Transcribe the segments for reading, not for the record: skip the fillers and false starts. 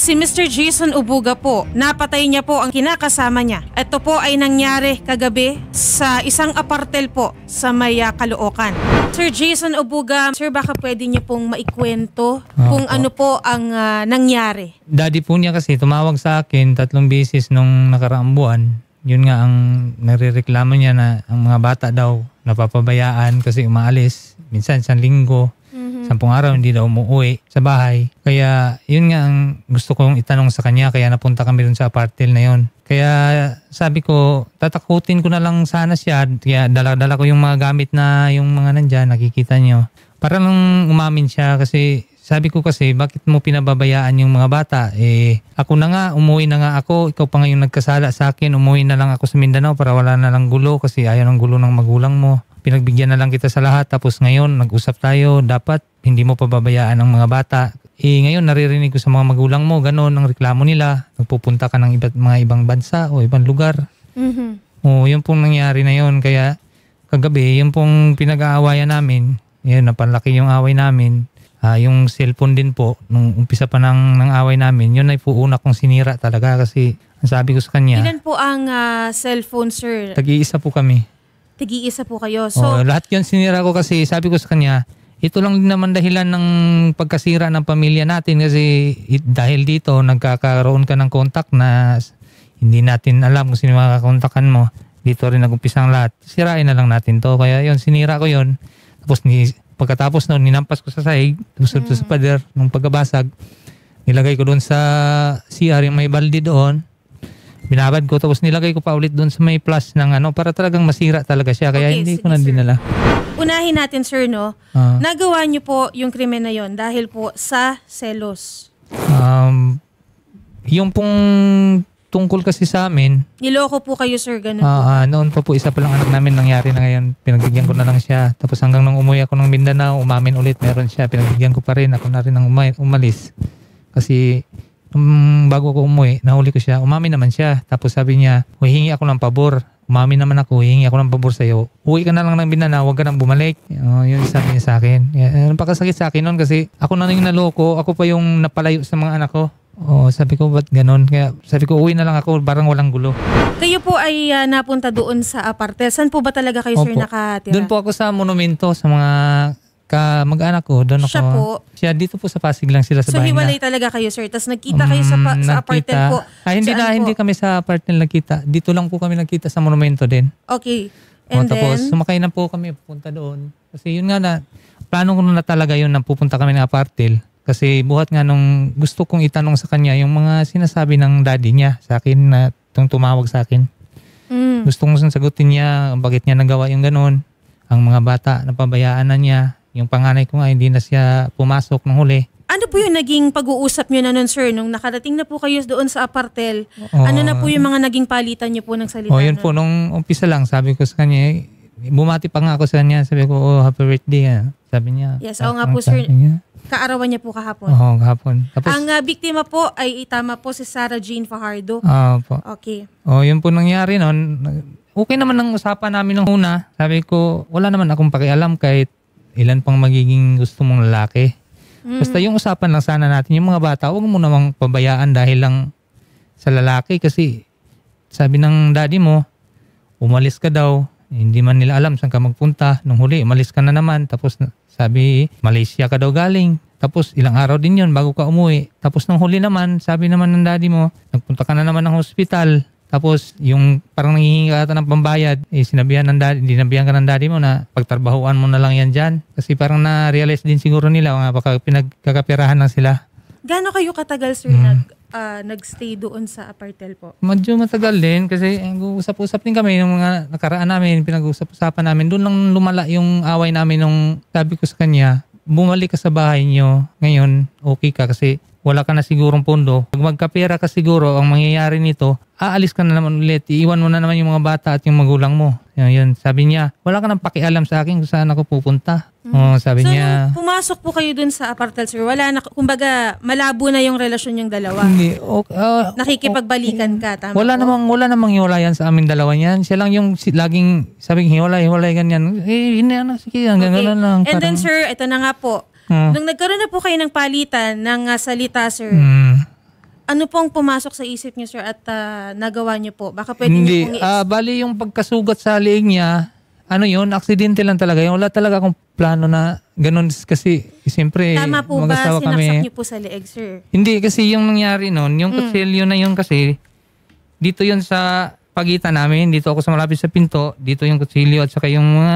Si Mr. Jason Ubuga po, napatay niya po ang kinakasama niya. Ito po ay nangyari kagabi sa isang apartel po sa may Caloocan. Sir Jason Ubuga, sir, baka pwede niyo pong maikwento kung ano po ang nangyari. Daddy po niya kasi tumawag sa akin 3 beses nung nakaraang buwan. Yun nga ang narireklamo niya na ang mga bata daw napapabayaan kasi umaalis. Minsan 1 linggo. 10 araw hindi daw umuwi sa bahay. Kaya yun nga ang gusto kong itanong sa kanya. Kaya napunta kami dun sa apartel na yun. Kaya sabi ko, tatakutin ko na lang sana siya. Kaya dala-dala ko yung mga gamit na yung mga nandyan, nakikita nyo. Para lang umamin siya kasi sabi ko kasi, bakit mo pinababayaan yung mga bata? Ako na nga, umuwi na nga ako. Ikaw pa ngayon nagkasala sa akin. Umuwi na lang ako sa Mindanao para wala na lang gulo kasi ayaw ng gulo ng magulang mo. Pinagbigyan na lang kita sa lahat. Tapos ngayon, nag-usap tayo. Dapat hindi mo pababayaan ang mga bata. Ngayon, naririnig ko sa mga magulang mo, gano'n ang reklamo nila. Nagpupunta ka ng mga ibang bansa o ibang lugar. Yun pong nangyari na yun. Kaya kagabi, yun pong pinag-aawayan namin. Yun, napanlaki yung away namin. Yung cellphone din po, nung umpisa pa ng away namin, yun ay po una kong sinira talaga kasi ang sabi ko sa kanya. Ilan po ang cellphone, sir? Tag-iisa po kami. Tag-iisa po kayo. So, lahat yun sinira ko kasi sabi ko sa kanya, ito lang din naman dahilan ng pagkasira ng pamilya natin kasi dahil dito nagkakaroon ka ng contact na hindi natin alam kung sino makakontakan mo. Dito rin nag-umpisa ang lahat. Sirain na lang natin to. Kaya yun, sinira ko yun. Tapos pagkatapos noon, ninampas ko sa sahig. Tapos sa pader, nung pagkabasag, nilagay ko doon sa CR yung may balde doon. Binabad ko tapos nilagay ko pa ulit doon sa may plus ng para talagang masira talaga siya. Kaya hindi ko na dinala. Unahin natin, sir, no? Nagawa niyo po yung krimen na yon dahil po sa selos. Yung pong tungkol kasi sa amin. Niloko po kayo, sir, ganun po. Noon pa po isa pa lang anak namin nangyari na ngayon. Pinagbigyan ko na lang siya. Tapos hanggang nung umuwi ako ng Mindanao, umamin ulit meron siya. Pinagbigyan ko pa rin. Ako na rin ang umalis. Kasi bago ko umuwi, nahuli ko siya. Umamin naman siya. Tapos sabi niya, huhingi ako ng pabor. Umamin naman ako, huhingi ako ng pabor sa'yo. Uwi ka na lang ng Mindanao, huwag ka nang bumalik. Yun sabi niya sa akin. Napakasakit sa akin noon kasi ako na yung naloko. Ako pa yung napalayo sa mga anak ko. Sabi ko, ba't ganun? Kaya sabi ko, uwi na lang ako, parang walang gulo. Kayo po ay napunta doon sa apartel. Saan po ba talaga kayo, sir, nakatira? Doon po ako sa monumento, sa mga mag-anak ko. Doon ako. Siya po? Siya, dito po sa Pasig lang sila sa bahay na. So, hiwalay talaga kayo, sir? Tapos nagkita kayo sa apartel po? Hindi kami sa apartel nagkita. Dito lang po kami nagkita sa monumento din. Okay. And tapos, sumakay na po kami, pupunta doon. Kasi yun nga plano ko na talaga yun na pupunta kami ng apartel. Kasi buhat nga nung gusto kong itanong sa kanya yung mga sinasabi ng daddy niya sa akin na tumawag sa akin. Gusto kong sagutin niya bakit niya nagawa yung ganun. Ang mga bata, napabayaan na niya. Yung panganay ko nga, hindi na siya pumasok ng huli. Ano po yung naging pag-uusap nyo na nun, sir? Nung nakarating na po kayo doon sa apartel, ano na po yung mga naging palitan nyo po ng salita? Yun po, nung umpisa lang, sabi ko sa kanya, bumati pa nga ako sa kanya. Sabi ko, happy birthday. Sabi niya. Yes, nga po, sir. Kaarawan niya po kahapon. Kahapon. Tapos, ang biktima po ay tama po si Sarah Jane Fajardo. Po. Okay. Yun po nangyari nun. Okay naman ang usapan namin nung una. Sabi ko, wala naman akong pakialam kahit ilan pang magiging gusto mong lalaki. Basta yung usapan lang sana natin, yung mga bata, huwag mo namang pabayaan dahil lang sa lalaki kasi sabi ng daddy mo, umalis ka daw, hindi man nila alam saan ka magpunta. Nung huli, umalis ka na naman. Tapos sabi, Malaysia ka daw galing. Tapos ilang araw din yun bago ka umuwi. Tapos nung huli naman, sabi naman ng daddy mo, nagpunta ka na naman ng hospital. Tapos yung parang nangihingi ka ng pambayad, sinabihan ka ng daddy mo na pagtrabahuan mo na lang yan dyan. Kasi parang na-realize din siguro nila, baka pinagkakapirahan lang sila. Gaano kayo katagal, sir, nag-stay doon sa apartel po? Medyo matagal din kasi usap-usap din kami yung mga nakaraan namin, pinag-usap-usapan namin. Doon lang lumala yung away namin nung sabi ko sa kanya, bumalik ka sa bahay niyo. Ngayon, okay ka kasi wala ka na sigurong pondo. Pag magkapera ka siguro, ang mangyayari nito, aalis ka na naman ulit. Iiwan mo na naman yung mga bata at yung magulang mo. Yun. Sabi niya, wala ka nang pakialam sa akin kung saan ako pupunta. Sabi niya. So, pumasok po kayo dun sa apartel, sir. Wala na, kumbaga, malabo na yung relasyon yung dalawa. Hindi. Nakikipagbalikan ka, tama wala po? Wala namang hiwalayan sa amin dalawa niyan. Siya lang yung laging sabing hiwalay, ganyan. Hindi sige, hanggang okay. Lang. And then, sir, ito na nga po. Nung nagkaroon na po kayo ng palitan ng salita, sir, Ano pong pumasok sa isip niyo, sir, at nagawa niyo po? Baka pwede Hindi, niyo pong bali yung pagkasugat sa leeg niya, ano yun, aksidente lang talaga yun. Wala talaga akong plano na ganun kasi siyempre Tama po ba mag-asawa sinaksak kami. niyo po sa leeg, sir? Hindi, kasi yung nangyari nun, yung kutsilyo na yun kasi, dito yun sa pagitan namin, dito ako sa malapit sa pinto, dito yung kutsilyo at saka yung mga,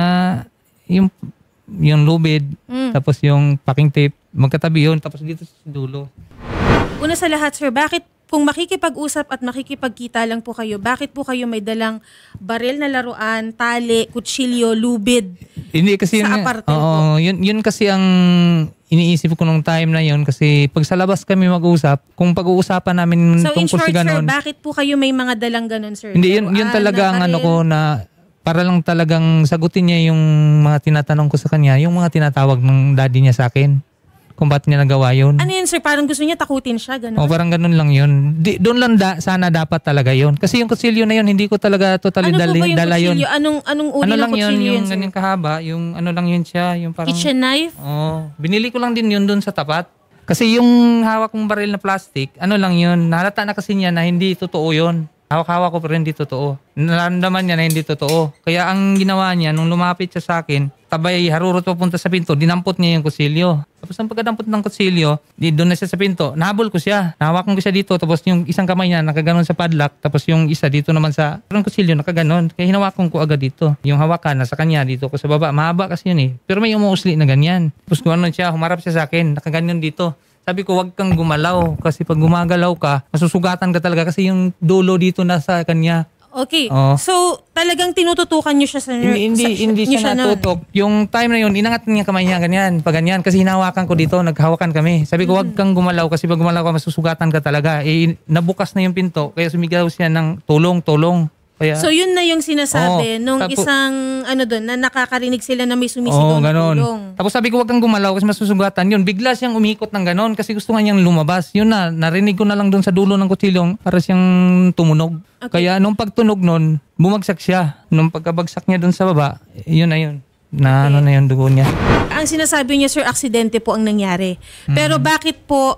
yung lubid, tapos yung packing tape, magkatabi yun, tapos dito sa dulo. Una sa lahat, sir, bakit kung makikipag-usap at makikipagkita lang po kayo, bakit po kayo may dalang baril na laruan, tali, kutsilyo, lubid? Hindi kasi Sa yun, apartel oo, yun kasi ang iniisip ko nung time na yun kasi pag sa labas kami mag-usap, kung pag-uusapan namin So in tungkol short, sa sir, ganun. bakit po kayo may mga dalang ganun, sir? Hindi, yun talaga ang ano ko na para lang talagang sagutin niya yung mga tinatanong ko sa kanya, yung mga tinatawag ng daddy niya sa akin. Kung ba't niya nagawa yun. Ano yun, sir? Parang gusto niya takutin siya, ganun? O parang ganun lang yun. Doon lang sana dapat talaga yun. Kasi yung kutsilyo na yun, hindi ko talaga totally Ano po ba yung dala yun. kutsilyo? Anong uri Ano ng lang yun, kutsilyo yung sir? ganyan kahaba, yung ano lang yun siya, yung parang... Kitchen knife? Binili ko lang din yun doon sa tapat. Kasi yung hawak kong baril na plastic, ano lang yun, nahalata na kasi niya na hindi totoo yun. Hawak-hawak ko pero hindi totoo. Naramdaman niya na hindi totoo. Kaya ang ginawa niya, nung lumapit siya sa akin, tabay harurot papunta sa pinto, dinampot niya yung kutsilyo. Tapos ang pagkadampot ng kutsilyo, doon na siya sa pinto, nahabol ko siya. Nahawakan ko siya dito, tapos yung isang kamay niya nakaganon sa padlock, tapos yung isa dito naman sa parang kutsilyo, nakaganon. Kaya hinawakan ko agad dito. Yung hawakan, nasa kanya, dito ko sa baba. Mahaba kasi yun eh. Pero may umuusli na ganyan. Tapos kung ano siya, humarap siya sa akin, nakaganyan dito. Sabi ko, wag kang gumalaw kasi pag gumagalaw ka, masusugatan ka talaga kasi yung dulo dito nasa kanya. Okay. Oo. So, talagang tinututukan niyo siya sa Hindi siya natutok. Yung time na yun, inangat niya kamay niya ganyan, pag ganyan. Kasi hinawakan ko dito, naghawakan kami. Sabi ko, wag kang gumalaw kasi pag gumalaw ka, masusugatan ka talaga. Nabukas na yung pinto, kaya sumigaw siya ng tulong. Kaya, So, yun na yung sinasabi nung isang doon na nakakarinig sila na may sumisigaw na ganon. tulong. Tapos sabi ko, wag kang gumalaw kasi masusugatan. Yun, bigla siyang umikot ng ganon kasi gusto nga niyang lumabas. Yun na, narinig ko na lang doon sa dulo ng kutsilyong para siyang tumunog. Okay. Kaya nung pagtunog nun, bumagsak siya. Nung pagkabagsak niya doon sa baba, yun na yun. Na ano na yung dugo niya. Ang sinasabi niya, sir, aksidente po ang nangyari. Pero bakit po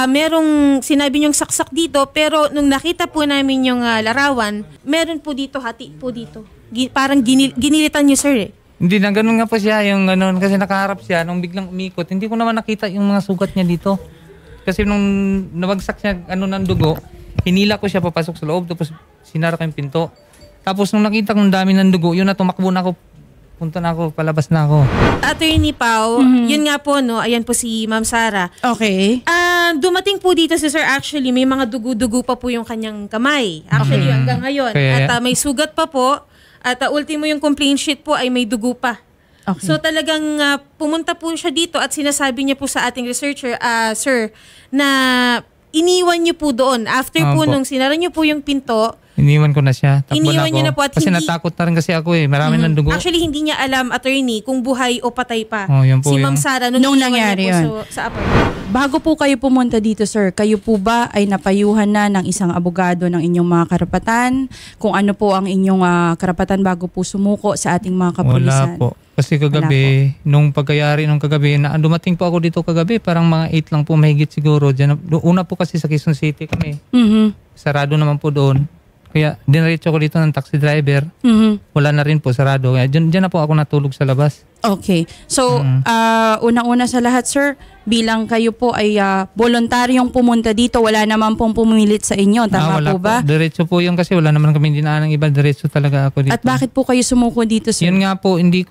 merong sinabi niyong saksak dito, pero nung nakita po namin yung larawan, meron po dito, hati po dito. Parang ginilitan niyo, sir eh. Hindi na, ganun nga po siya, yung ganun. Kasi nakaharap siya, nung biglang umikot, hindi ko naman nakita yung mga sugat niya dito. Kasi nung nabagsak siya, ng dugo, hinila ko siya papasok sa loob, tapos sinara ko yung pinto. Tapos nung nakita kong dami ng dugo, yun na, tumakbo na ako. Punta na ako, palabas na ako. Attorney Pao, yun nga po, no, ayan po si Ma'am Sara. Okay. Dumating po dito si sir, actually, may mga dugo-dugo pa po yung kanyang kamay. Actually, hanggang ngayon. Kaya- At may sugat pa po. At ultimo yung complaint sheet po ay may dugo pa. Okay. So talagang pumunta po siya dito at sinasabi niya po sa ating researcher, sir, na iniwan niyo po doon. After po Opo. nung sinara niyo po yung pinto, Iniwan ko na siya. Takbo Iniwan na ako. niyo na po at kasi hindi- natakot na rin kasi ako eh. Marami ng dugo. actually hindi niya alam, attorney, kung buhay o patay pa. Oh, yun po si Ma'am yung- Sara Nung iniwan nangyari niya yun. po sa apartment. Bago po kayo pumunta dito, sir, kayo po ba ay napayuhan na ng isang abogado ng inyong mga karapatan? Kung ano po ang inyong karapatan bago po sumuko sa ating mga kapulisan? Wala po. Kasi kagabi, nung pagkayari nung kagabi, dumating po ako dito kagabi, parang mga 8 lang po mahigit siguro. Una po kasi sa Quezon City kami. Mhm. Sarado naman po doon. Kaya dinaretso ko dito ng taxi driver. Mhm. Wala na rin po, sarado. Kaya dyan na po ako natulog sa labas. Okay. So, unang-una sa lahat, sir, bilang kayo po ay voluntaryong pumunta dito, wala naman pong pumilit sa inyo. Tama wala po ba? Diretso po yun kasi wala naman kami dinaan ng iba. Diretso talaga ako dito. At bakit po kayo sumuko dito, sir? Yun nga po, hindi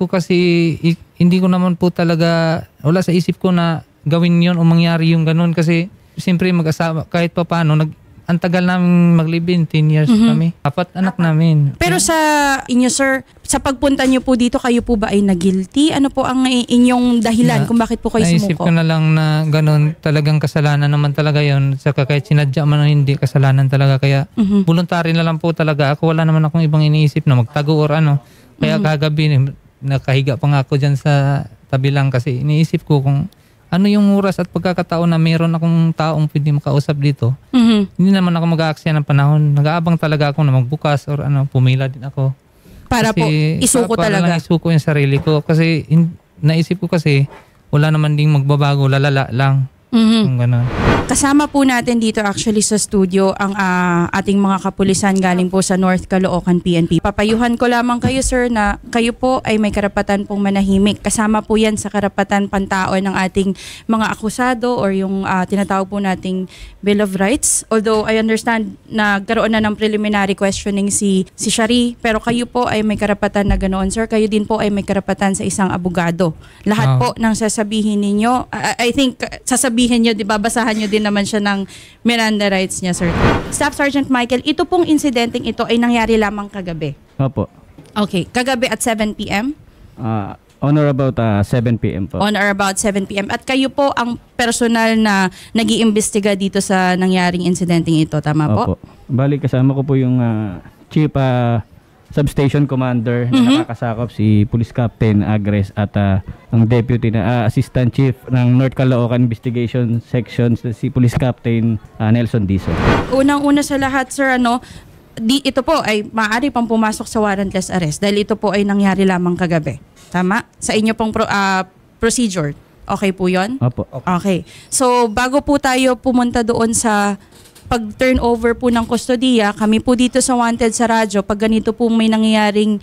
ko naman po talaga, wala sa isip ko na gawin yun o mangyari yung ganun. Kasi siyempre mag-asawa, kahit pa paano, ang tagal namin mag-live-in, 10 years kami. 4 anak namin. Pero sa inyo, sir, sa pagpunta niyo po dito, kayo po ba ay nag-guilty? Ano po ang inyong dahilan kung bakit po kayo Naisip sumuko? ko na lang na ganun, talagang kasalanan naman talaga yun. Saka kahit sinadya man o hindi, kasalanan talaga. Kaya voluntary na lang po talaga. Ako wala naman akong ibang iniisip na magtago or ano. Kaya kagabi, nakahiga pa nga ako dyan sa tabi lang kasi iniisip ko kung ano yung oras at pagkakataon na mayroon akong taong pwede makausap dito. Mhm. Hindi naman ako mag-aaksaya ng panahon. Nag-aabang talaga ako na magbukas or pumila din ako. Para po, isuko para talaga. lang isuko yung sarili ko. Kasi naisip ko kasi wala naman ding magbabago, lalala lang. Mhm. Kung gano'n. Kasama po natin dito actually sa studio ang ating mga kapulisan galing po sa North Caloocan PNP. Papayuhan ko lamang kayo sir na kayo po ay may karapatan pong manahimik. Kasama po yan sa karapatan pantao ng ating mga akusado or yung tinatawag po nating Bill of Rights. Although I understand na nagkaroon na ng preliminary questioning si Shari, pero kayo po ay may karapatan na ganoon sir. Kayo din po ay may karapatan sa isang abogado. Lahat po ng sasabihin ninyo, I think sasabihin nyo, di ba, basahan nyo din naman siya ng Miranda rights niya, sir. Staff Sergeant Michael, ito pong insidenteng ito ay nangyari lamang kagabi. Opo. Okay, kagabi at 7 p.m.? On or about 7 p.m. po. On or about 7 p.m. At kayo po ang personal na nag-iimbestiga dito sa nangyaring insidenteng ito, tama po? Opo. Bali, kasama ko po yung Chief Substation Commander na nakakasakop si Police Captain Agres at ang Deputy na Assistant Chief ng North Caloocan Investigation Section si Police Captain Nelson Dizon. Unang-una sa lahat, sir, ito po ay maaari pang pumasok sa warrantless arrest dahil ito po ay nangyari lamang kagabi. Tama? Sa inyo pong procedure. Okay po yun? Opo. Okay. So, bago po tayo pumunta doon sa pag-turnover po ng kustodiya, kami po dito sa Wanted sa radyo, pag ganito po may nangyayaring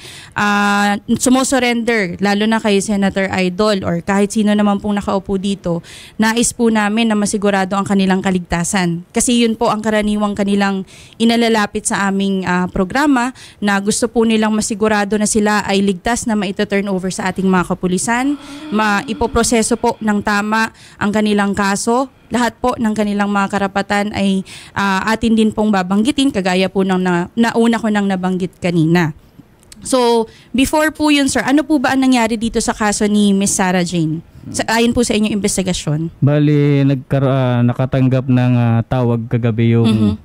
sumusurrender, lalo na kay Senator Idol or kahit sino naman pong nakaupo dito, nais po namin na masigurado ang kanilang kaligtasan. Kasi yun po ang karaniwang kanilang inalalapit sa aming programa na gusto po nilang masigurado na sila ay ligtas na maito-turnover sa ating mga kapulisan, maipoproseso po ng tama ang kanilang kaso. Lahat po ng kanilang mga karapatan ay atin din pong babanggitin kagaya po ng nauna ko nang nabanggit kanina. So, before po yun sir, ano po ba ang nangyari dito sa kaso ni Miss Sarah Jane? Ayon po sa inyong investigasyon. Bali, nakatanggap ng tawag kagabi yung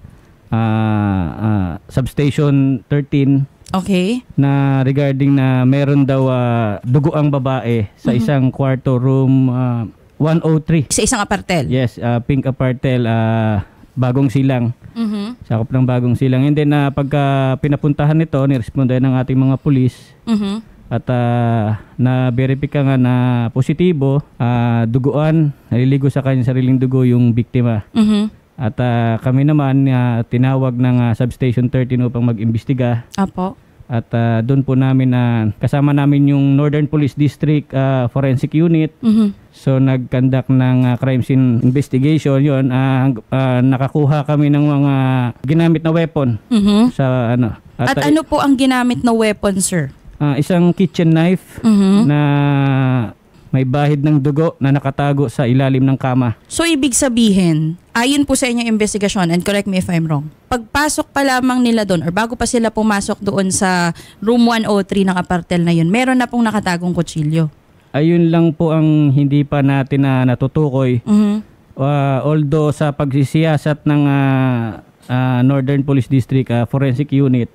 Substation 13. Okay. Na regarding na meron daw dugoang babae sa isang kwarto room 103. Sa isang apartel? Yes, pink apartel, Bagong Silang. Sakop ng Bagong Silang. And then pagka pinapuntahan nito, nirespondahan ng ating mga pulis. At na-verify nga na positibo, duguan, naliligo sa kanyang sariling dugo yung biktima. At kami naman tinawag ng Substation 13 upang mag-imbestiga. Apo. At doon po namin kasama namin yung Northern Police District Forensic Unit. So nag-conduct ng crime scene investigation. Yun, nakakuha kami ng mga ginamit na weapon. Sa At ano po ang ginamit na weapon, sir? Isang kitchen knife na may bahid ng dugo na nakatago sa ilalim ng kama. So ibig sabihin, ayon po sa inyong investigasyon, and correct me if I'm wrong, pagpasok pa lamang nila doon or bago pa sila pumasok doon sa room 103 ng apartel na yun, meron na pong nakatagong kutsilyo. Ayun lang po ang hindi pa natin natutukoy. Although sa pagsisiyasat ng Northern Police District Forensic Unit,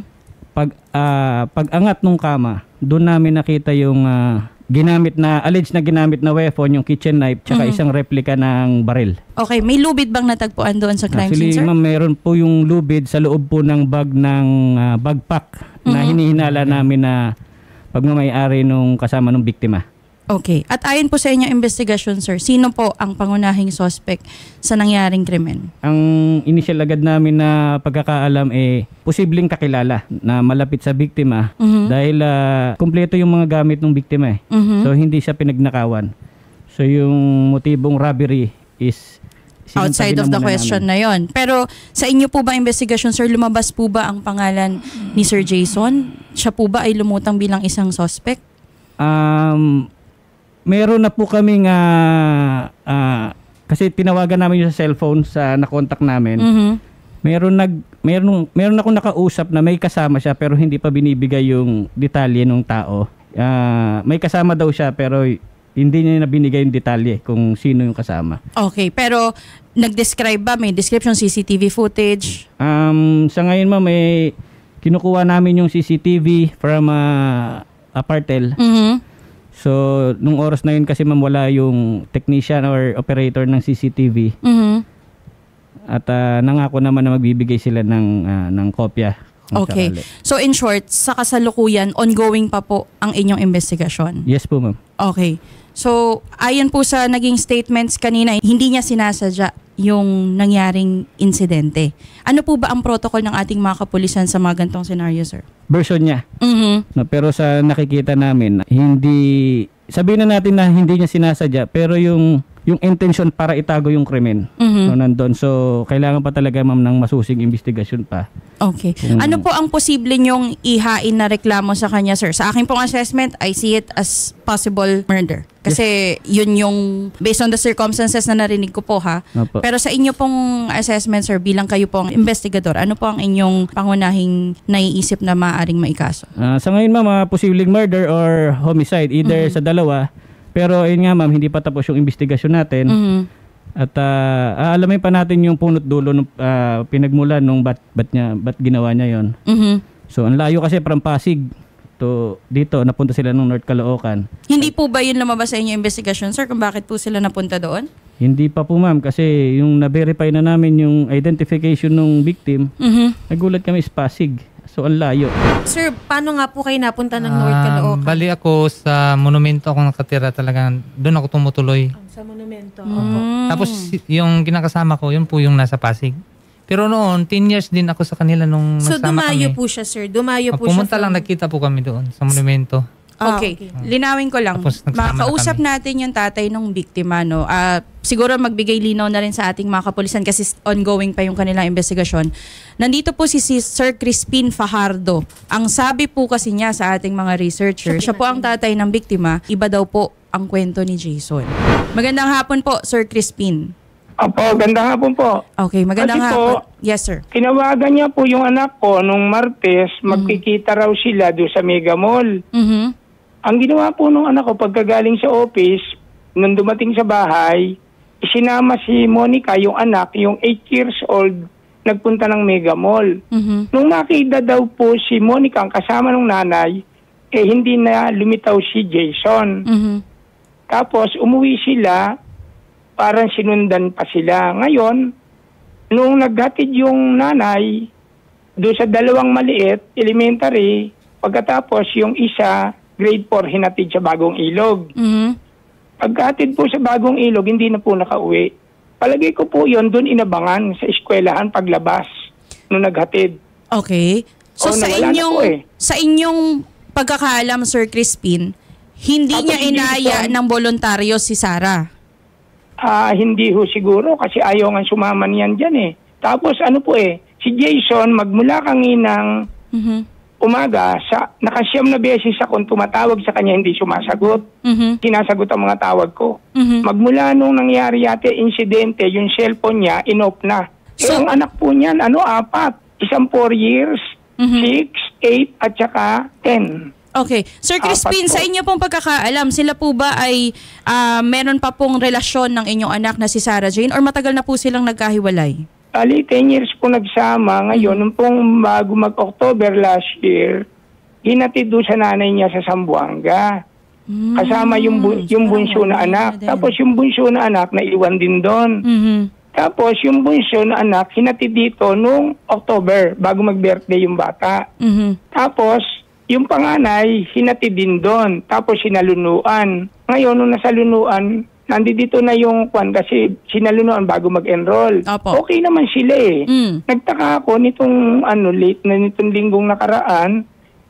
pag-angat ng kama, doon namin nakita yung alleged na ginamit na weapon, yung kitchen knife, tsaka isang replika ng baril. Okay, may lubid bang natagpuan doon sa crime scene, sir? Actually, ma'am, meron po yung lubid sa loob po ng bag ng bagpack na hinihinala namin na pagmamayari nung kasama ng biktima. Okay. At ayon po sa inyong investigasyon, sir, sino po ang pangunahing suspect sa nangyaring krimen? Ang initial agad namin na pagkakaalam posibleng kakilala na malapit sa biktima dahil kumpleto yung mga gamit ng biktima So hindi siya pinagnakawan. So yung motibong robbery is outside of the question na yon. Pero sa inyo po ba investigasyon, sir, lumabas po ba ang pangalan ni Sir Jason? Siya po ba ay lumutang bilang isang suspect? Meron na po kaming kasi tinawagan namin yung sa cellphone sa na-contact namin. Meron akong nakausap na may kasama siya pero hindi pa binibigay yung detalye ng tao. May kasama daw siya pero hindi niya na binigay yung detalye kung sino yung kasama. Okay, pero nag-describe ba? May description, CCTV footage? Sa ngayon ma'am, kinukuha namin yung CCTV from apartel. So, nung oras na yun kasi ma'am, wala yung technician or operator ng CCTV. At nangako naman na magbibigay sila ng kopya. Okay. Sakali. So, in short, sa kasalukuyan, ongoing pa po ang inyong investigasyon? Yes po, ma'am. Okay. So, ayon po sa naging statements kanina, hindi niya sinasadya yung nangyaring insidente. Ano po ba ang protocol ng ating mga kapulisan sa mga gantong senaryo, sir? Version niya. Mhm. No, pero sa nakikita namin, hindi, sabihin na natin na hindi niya sinasadya, pero yung intention para itago yung krimen no, nandun. So, kailangan pa talaga ma'am ng masusing investigasyon pa. Okay. Ano po ang posible niyong ihain na reklamo sa kanya, sir? Sa akin pong assessment, I see it as possible murder. Kasi yun yung, based on the circumstances na narinig ko po ha. Opo. Pero sa inyo pong assessment, sir, bilang kayo pong investigador, ano po ang inyong pangunahing naiisip na maaaring maikaso? Sa ngayon ma'am, posibleng murder or homicide, either sa dalawa. Pero ayun nga ma'am, hindi pa tapos yung investigasyon natin. At alamin pa natin yung punot dulo ng pinagmulan nung ba't ginawa niya yon. So ang layo kasi from Pasig to dito, napunta sila ng North Caloocan. Hindi po ba yun lumabas sa inyong investigasyon, sir, kung bakit po sila napunta doon? Hindi pa po ma'am, kasi yung na-verify na namin yung identification ng victim, nagulat kami sa Pasig. So ang layo. Sir, paano nga po kayo napunta ng North Caloocan? Bali ako sa monumento ako nakatira talaga. Doon ako tumutuloy. Sa monumento. Tapos yung kinakasama ko, yun po yung nasa Pasig. Pero noon, 10 years din ako sa kanila nung So nagsama dumayo kami. po siya, sir. Dumayo po Pumunta siya. lang, nagkita po kami doon sa monumento. Okay. Linawin ko lang. Tapos nagsama na Makausap kami. natin yung tatay ng biktima, no? Siguro magbigay linaw na rin sa ating mga kapulisan kasi ongoing pa yung kanilang investigasyon. Nandito po si Sir Crispin Fajardo. Ang sabi po kasi niya sa ating mga researchers, siya po ang tatay ng biktima, iba daw po ang kwento ni Jason. Magandang hapon po, Sir Crispin. Opo, ganda hapon po. Okay, magandang Kasi hapon. po, Yes, sir. Tinawagan niya po yung anak ko nung Martes, magkikita raw sila doon sa Mega Mall. Ang ginawa po nung anak ko pagkagaling sa office, nung dumating sa bahay, isinama si Monica, yung anak, yung 8 years old, nagpunta ng Mega Mall. Nung makita daw po si Monica, ang kasama ng nanay, hindi na lumitaw si Jason. Tapos umuwi sila, parang sinundan pa sila. Ngayon, nung naghatid yung nanay, doon sa dalawang maliit, elementary, pagkatapos yung isa, grade 4, hinatid sa Bagong Ilog. Pagkatid po sa Bagong Ilog, hindi na po nakauwi. Palagay ko po yon doon inabangan sa eskwelahan paglabas nung naghatid. Okay. So sa nawala na inyong po eh. sa inyong pagkakaalam, Sir Crispin, hindi Tapos niya si inaya Jason, ng voluntaryo si Sarah. Hindi ho siguro kasi ayaw nga sumama niyan dyan eh. Tapos ano po si Jason magmula kanginang umaga, nakasyam na beses akong tumatawag sa kanya, hindi sumasagot. Sinasagot ang mga tawag ko. Magmula nung nangyari yate insidente, yung cellphone niya, in-off na. So, ang anak po niyan, 4. Isang 4 years, 6, 8, at saka 10. Okay. Sir Crispin, Apat po. sa inyo pong pagkakaalam, sila po ba ay meron pa pong relasyon ng inyong anak na si Sarah Jane or matagal na po silang nagkahiwalay? Ali, 10 years po nagsama. Ngayon, nung pong bago mag-October last year, hinatid doon sa nanay niya sa Zamboanga. Kasama yung bunso na anak. Tapos yung bunso na anak, naiwan din doon. Tapos yung bunso na anak, hinatid dito nung October, bago mag-birthday yung bata. Tapos, yung panganay, hinatid din doon. Tapos sinalunuan. Ngayon, nung nasalunuan, nandito na yung kwan kasi sinalunuan bago mag-enroll. Opo. Okay naman sila eh. Nagtaka ako nitong nitong linggong nakaraan,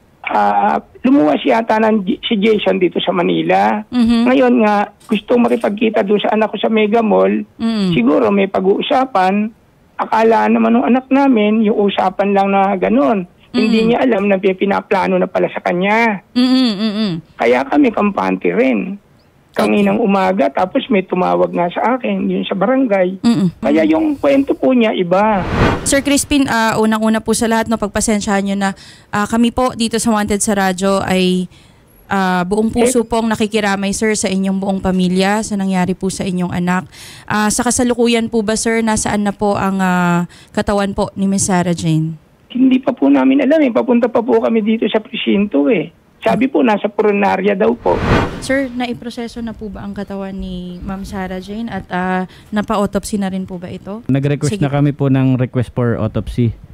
lumuwas yata si Jason dito sa Manila. Ngayon nga, gusto makipagkita doon sa anak ko sa Mega Mall. Siguro may pag-uusapan. Akala naman ng anak namin, yung usapan lang na ganun. Hindi niya alam na pinaplano na pala sa kanya. Kaya kami kampante rin. Kanginang umaga, tapos may tumawag nga sa akin, yun sa barangay. Kaya yung kwento po niya iba. Sir Crispin, unang-una po sa lahat, pagpasensyahan nyo na kami po dito sa Wanted sa Radyo ay buong puso pong nakikiramay, sir, sa inyong buong pamilya, sa nangyari po sa inyong anak. Sa kasalukuyan po ba, sir, nasaan na po ang katawan po ni Miss Sarah Jane? Hindi pa po namin alam eh. Papunta pa po kami dito sa presinto eh. Sabi po, nasa puronarya daw po. Sir, naiproseso na po ba ang katawan ni Ma'am Sarah Jane at napa-autopsy na rin po ba ito? Nag-request Sige. na kami po ng request for autopsy.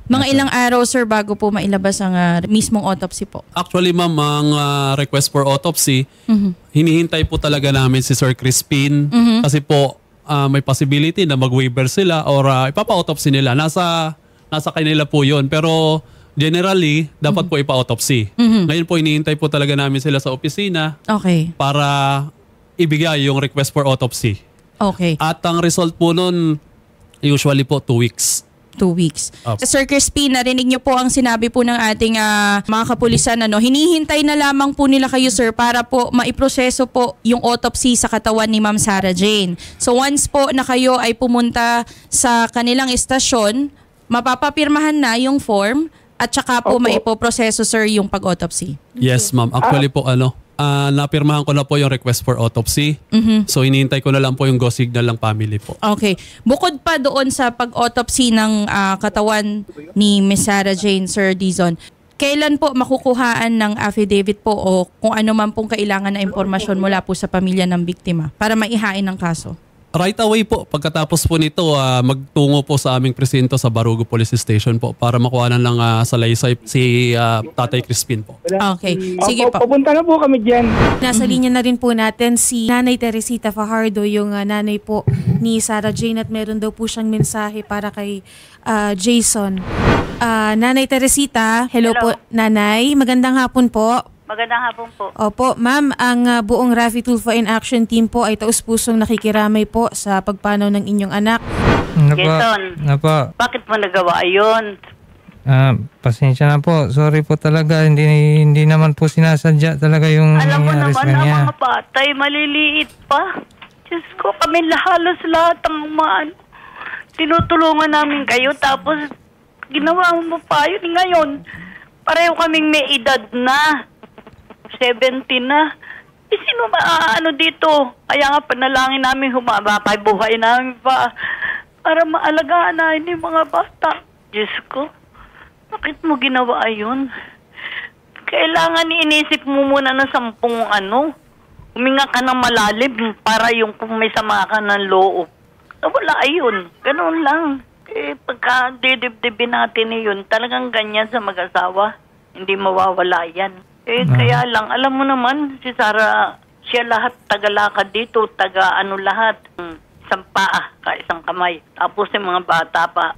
Mga ilang araw, sir, bago po mailabas ang mismong autopsy po? Actually, ma'am, ang request for autopsy, hinihintay po talaga namin si Sir Crispin kasi po may possibility na mag-waiver sila or ipapa-autopsy nila. Nasa kanila po yun. Pero generally, dapat po ipa-autopsy. Ngayon po, hinihintay po talaga namin sila sa opisina para ibigay yung request for autopsy. Okay. At ang result po nun, usually po 2 weeks. 2 weeks. Opo. Sir Crispin, narinig niyo po ang sinabi po ng ating mga kapulisan. Hinihintay na lamang po nila kayo, sir, para po maiproseso po yung autopsy sa katawan ni Ma'am Sarah Jane. So once po na kayo ay pumunta sa kanilang estasyon, mapapapirmahan na yung form at saka po maipoproseso, sir, yung pag-autopsy. Yes, ma'am. Actually po, napirmahan ko na po yung request for autopsy. So, hinihintay ko na lang po yung go signal ng family po. Okay. Bukod pa doon sa pag-autopsy ng katawan ni Miss Sarah Jane, Sir Dizon, kailan po makukuhaan ng affidavit po o kung ano man pong kailangan na impormasyon mula po sa pamilya ng biktima para maihain ang kaso? Right away po, pagkatapos po nito, magtungo po sa aming presinto sa Barugo Police Station po para makuha na lang salaysay si Tatay Crispin po. Okay. Sige po. Pupunta na po kami dyan. Nasa linya na rin po natin si Nanay Teresita Fajardo, yung nanay po ni Sarah Jane, at meron daw po siyang mensahe para kay Jason. Nanay Teresita, hello po Nanay, magandang hapon po. Magandang hapon po. Opo, ma'am, ang buong Raffy Tulfo in Action team po ay taus-pusong nakikiramay po sa pagpanaw ng inyong anak. Jason, bakit mo nagawa yun? Pasensya na po. Sorry po talaga. Hindi naman po sinasadya talaga yung Alam mo nangyari naman sa kanya. ang mga batay, maliliit pa. Diyos ko, kami halos lahat ang tinutulungan namin kayo, tapos ginawa mo pa yun. Ngayon, pareho kaming may edad na. 70 na. Sino ba dito? Kaya nga panalangin namin humaba pa buhay namin pa para maalagaan na hindi mga bata. Diyos ko, bakit mo ginawa yun? Kailangan inisip mo muna na 10 huminga ka ng malalim para yung kung may sama ka ng loob. Wala ayun. Ganun lang. Pagka didibdibin natin yun, talagang ganyan sa mag-asawa. Hindi mawawala yan. Kaya lang, alam mo naman, si Sarah, siya lahat tagalakad dito, lahat. Isang paa, isang kamay. Tapos yung mga bata pa.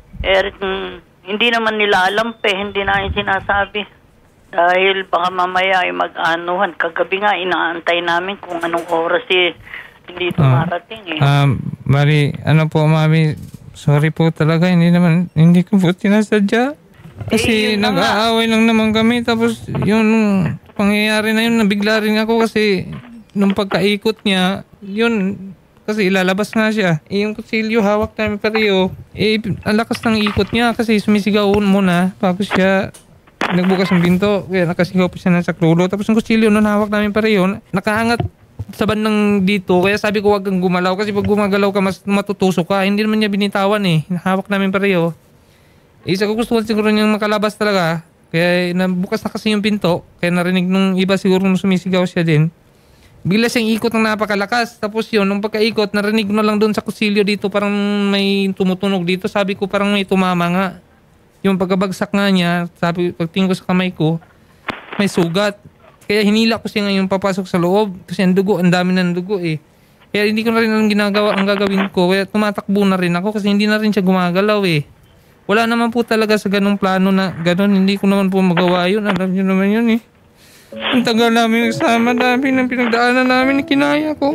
Hindi naman nila alam hindi na yung sinasabi. Dahil baka mamaya ay mag-anuhan. Kagabi nga, inaantay namin kung anong oras hindi dumarating Mari, Mami, sorry po talaga, hindi ko po tinasadya. Kasi nag-aaway lang naman kami, tapos yung pangyayari na yun, nabigla rin ako kasi nung pagkaikot niya, yun, kasi ilalabas nga siya. Yung kutsilyo, hawak namin pareho. Ang lakas ng ikot niya kasi sumisigaw muna bago siya nagbukas ng pinto. Kaya nakasigaw pa siya ng saklulo. Tapos yung kutsilyo nun, hawak namin pareho. Nakaangat sa bandang dito. Kaya sabi ko, wag kang gumalaw kasi pag gumagalaw ka, mas matutusok ka. Hindi naman niya binitawan hawak namin pareho. Isa ko gusto siguro niyang makalabas talaga. Kaya nabukas na kasi yung pinto. Kaya narinig nung iba siguro nung sumisigaw siya din. Bigla siyang ikot ng napakalakas. Tapos yun, nung pagkaikot, narinig mo lang doon sa kusilyo dito. Parang may tumutunog dito. Sabi ko parang may tumama nga. Yung pagkabagsak nga niya, pagtingin ko sa kamay ko, may sugat. Kaya hinila ko siya ngayon papasok sa loob. Kasi ang dugo, ang dami ng dugo Kaya hindi ko na rin ang gagawin ko. Kaya tumatakbo na rin ako kasi hindi na rin siya gumagalaw Wala naman po talaga sa ganung plano na ganun. Hindi ko naman po magawa yun. Alam niyo naman yun Ang tagal namin nagsama, dami ng pinagdaanan namin, kinaya ko.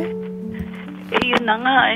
Yun na nga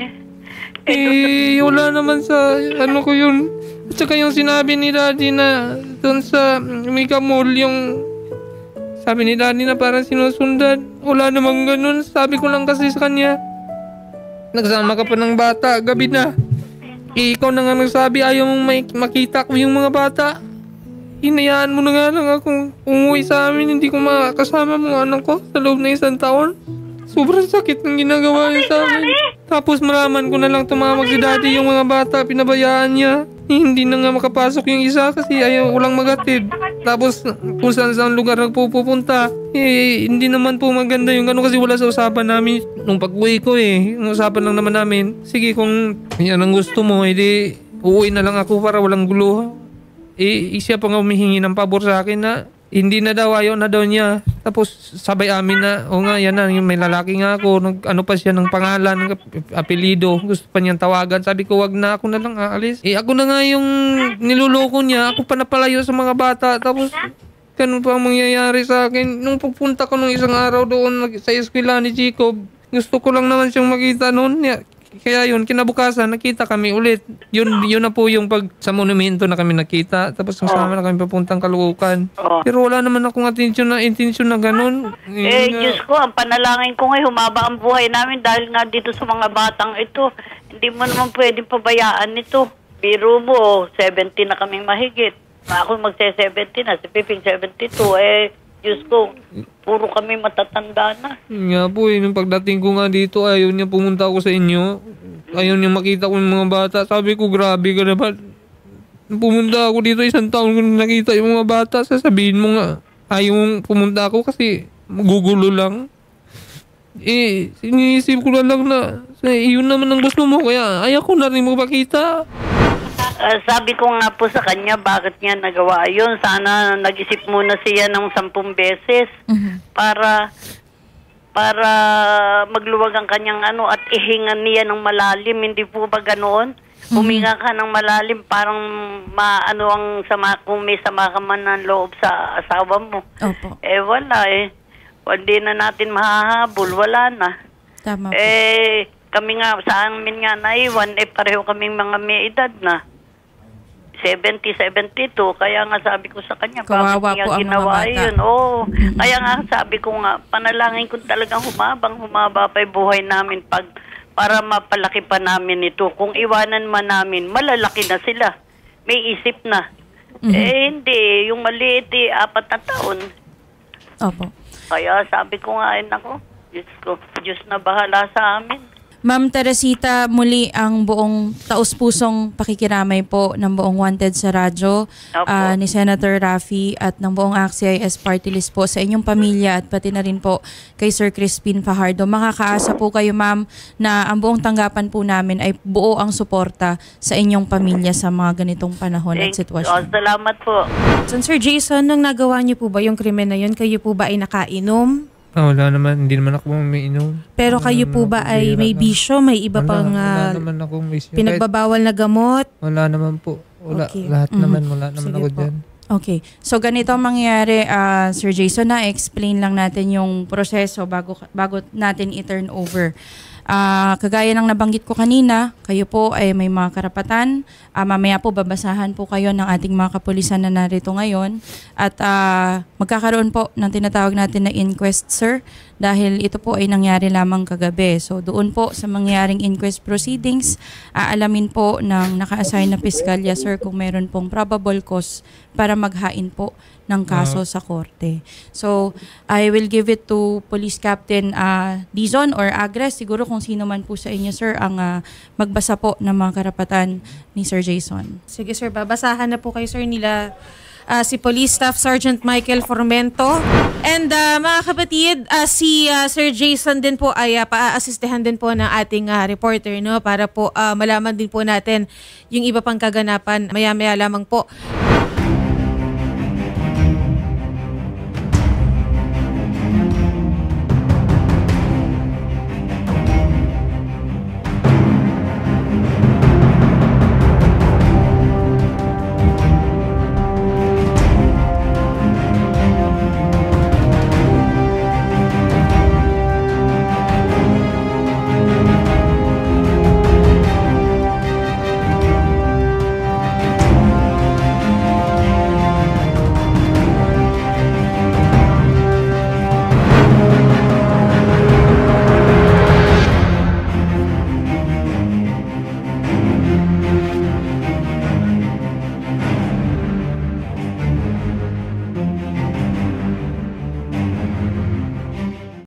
wala naman sa ko yun. At saka yung sinabi ni Daddy na doon sa Mega Mall, yung sabi ni Daddy na parang sinusundan. Wala namang ganun. Sabi ko lang kasi sa kanya, nagsama ka pa ng bata, gabi na. Ikaw na nga nagsabi, ayaw mong makita ko yung mga bata. Hinayaan mo na nga lang akong umuwi sa amin. Hindi ko makakasama mga anak ko sa loob ng 1 taon. Sobrang sakit ng ginagawa niya sa amin. Tapos maraman ko na lang tumawag si Daddy yung mga bata. Pinabayaan niya. Hindi na nga makapasok yung isa kasi ayaw ulang magatid. Tapos kung saan lugar nagpupunta. Hindi naman po maganda yung kasi wala sa usapan namin. Nung pag-uwi ko yung usapan lang naman namin. Sige, kung yan ang gusto mo, edi uuwi na lang ako para walang gulo. siya pa nga humihingi ng pabor sa akin na hindi na daw, ayaw na daw niya. Tapos sabay amin na, o nga, yan na, yung may lalaki nga ako, ano pa siya ng pangalan, apelido, gusto pa niyang tawagan. Sabi ko, wag na, ako na lang aalis. Ako na nga yung niluloko niya, ako pa napalayo sa mga bata. Tapos, ganun pa ang mangyayari sa akin. Nung pupunta ko nung isang araw doon sa eskwela ni Jacob, gusto ko lang naman siyang makita noon. Kaya yun, kinabukasan, nakita kami ulit. Yun na po yung pag sa monumento na kami nakita. Tapos kasama na kami papuntang Caloocan. Pero wala naman akong intensyon na ganun. Diyos ko, ang panalangin ko ngayon, humaba ang buhay namin dahil nga dito sa mga batang ito. Hindi mo naman pwedeng pabayaan nito. Biro mo, 70 na kaming mahigit. Ako magse-70 na, si Piping 72. Diyos ko, puro kami matatanda na. Nga po, nung pagdating ko nga dito, ayaw niya pumunta ako sa inyo. Ayaw niya makita ko yung mga bata. Sabi ko, grabe ka naman. Pumunta ako dito, 1 taon ko nakita yung mga bata. Sasabihin mo nga, ayaw pumunta ako kasi magugulo lang. Iniisip ko na lang na, yun naman ang gusto mo, kaya ayaw ko na rin mo makita. Sabi ko nga po sa kanya, bakit niya nagawa yun? Sana nag-isip muna siya ng 10 beses para magluwag ang kanyang at ihingan niya ng malalim. Hindi po ba ganoon? Huminga ka ng malalim, parang ang kung may sama ka man ng loob sa asawa mo. Opo. Wala Hindi na natin mahahabol. Wala na. Tama po. Kami nga, sa amin nga naiwan, pareho kaming mga may edad na. 70, 72. Kaya nga sabi ko sa kanya, Kawawa bakit niya po ang ginawa mga bata. yun? Oo. Kaya nga sabi ko nga, panalangin ko talagang humaba pa yung buhay namin para mapalaki pa namin ito. Kung iwanan man namin, malalaki na sila. May isip na. Hindi. Yung maliit, 4 na taon. Opo. Kaya sabi ko nga, Diyos na bahala sa amin. Ma'am Teresita, muli ang buong taus-pusong pakikiramay po ng buong Wanted sa radyo ni Senator Raffy at ng buong ACT-CIS Party List po sa inyong pamilya at pati na rin po kay Sir Crispin Fajardo. Makakaasa po kayo, ma'am, na ang buong tanggapan po namin ay buo ang suporta sa inyong pamilya sa mga ganitong panahon at sitwasyon. Salamat po. Sir Jason, nang nagawa niyo po ba yung krimen na yun, kayo po ba ay nakainom? Wala naman, hindi naman ako umiinom. Pero kayo po ba ay may bisyo, may iba pang wala naman akong bisyo. pinagbabawal na gamot? Wala naman po. Okay. Lahat naman, wala naman Sige ako po. dyan. Okay. So ganito ang mangyayari, Sir Jason, na-explain lang natin yung proseso bago natin i-turn over. Kagaya ng nabanggit ko kanina, kayo po ay may mga karapatan. Mamaya po babasahan po kayo ng ating mga kapulisan na narito ngayon. At magkakaroon po ng tinatawag natin na inquest, sir, dahil ito po ay nangyari lamang kagabi. So doon po sa mangyaring inquest proceedings, aalamin po ng naka-assign na piskalya, sir, kung meron pong probable cause para maghain po ng kaso sa korte. So, I will give it to Police Captain Dizon or Agres, siguro kung sino man po sa inyo, sir, ang magbasa po ng mga karapatan ni Sir Jason. Sige sir, babasahan na po kayo sir nila si Police Staff Sergeant Michael Formento. And mga kapatid, si Sir Jason din po ay paa-assistehan din po ng ating reporter, no, para po malaman din po natin yung iba pang kaganapan maya-maya lamang po.